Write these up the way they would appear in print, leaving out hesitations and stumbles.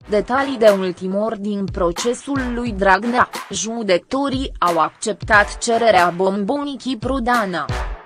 Detalii de ultimor din procesul lui Dragnea: judecătorii au acceptat cererea Bombonicii Prodan.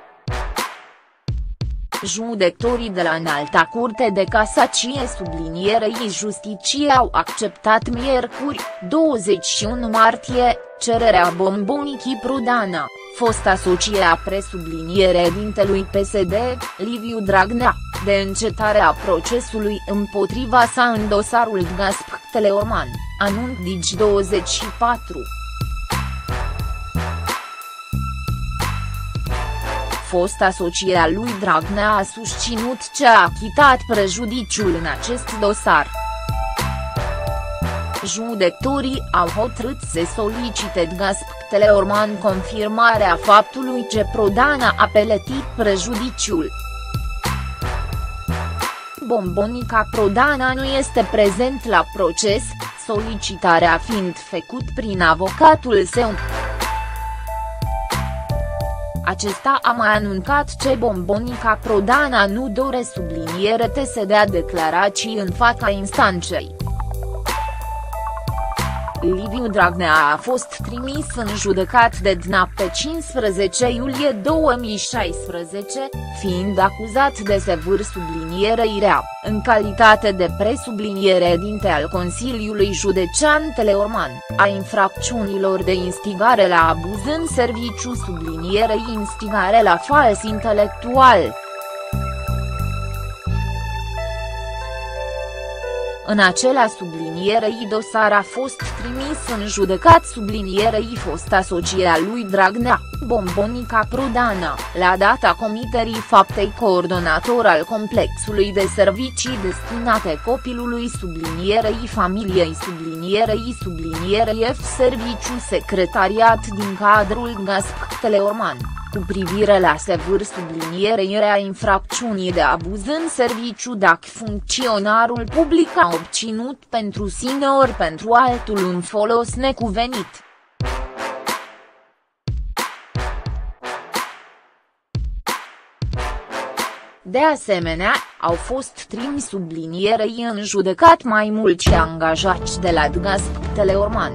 Judecătorii de la Înalta Curte de Casacie sublinierei Justiție au acceptat miercuri, 21 martie, cererea Bombonicii Prodan, fosta soție a presubliniere-dintelui PSD, Liviu Dragnea, de încetarea procesului împotriva sa în dosarul Gazprom-Teleorman, anunț Digi24. Fosta soție a lui Dragnea a susținut că a achitat prejudiciul în acest dosar. Judecătorii au hotărât să solicite Gazprom-Teleorman confirmarea faptului că Prodan a plătit prejudiciul. Bombonica Prodan nu este prezent la proces, solicitarea fiind făcut prin avocatul său. Acesta a mai anuncat că Bombonica Prodan nu dore subliniere să dea declarații în fața instanței. Liviu Dragnea a fost trimis în judecat de DNA pe 15 iulie 2016, fiind acuzat de sevâr sublinierei rea, în calitate de presubliniere-dinte al Consiliului Județean Teleorman, a infracțiunilor de instigare la abuz în serviciu sublinierei instigare la fals intelectual. În acela sublinierei dosar a fost trimis în judecat sublinierei fosta soție a lui Dragnea, Bombonica Prodan, la data comiterii faptei coordonator al complexului de servicii destinate copilului sublinierei familiei sublinierei F serviciu secretariat din cadrul Gazprom-Teleorman, cu privire la sevâr sublinierei rea infracțiunii de abuz în serviciu dacă funcționarul public a obținut pentru sine ori pentru altul un folos necuvenit. De asemenea, au fost trimiși sublinierei în judecat mai mulți angajați de la Gazprom-Teleorman.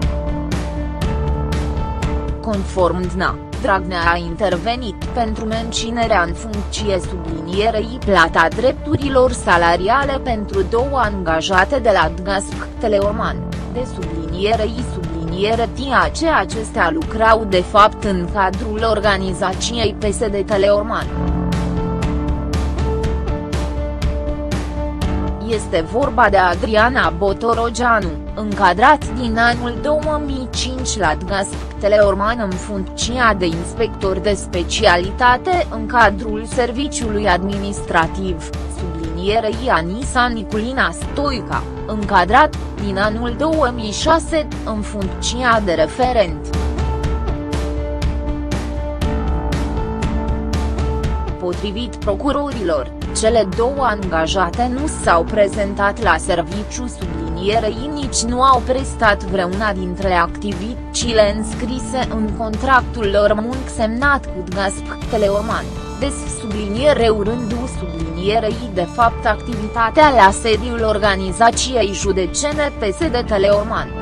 Conform DNA, Dragnea a intervenit pentru menținerea în funcție sublinierei plata drepturilor salariale pentru două angajate de la Gazprom-Teleorman, de sublinierei ce acestea lucrau de fapt în cadrul organizației PSD Teleorman. Este vorba de Adriana Botorogeanu, încadrat din anul 2005 la Gazprom-Teleorman în funcția de inspector de specialitate în cadrul serviciului administrativ, sublinierei Anisa Niculina Stoica, încadrat, din anul 2006, în funcția de referent. Potrivit procurorilor, cele două angajate nu s-au prezentat la serviciu sublinierei nici nu au prestat vreuna dintre activitățile înscrise în contractul lor muncă semnat cu Gazprom-Teleorman, des subliniere urându sublinierei de fapt activitatea la sediul organizației județene PSD Teleorman.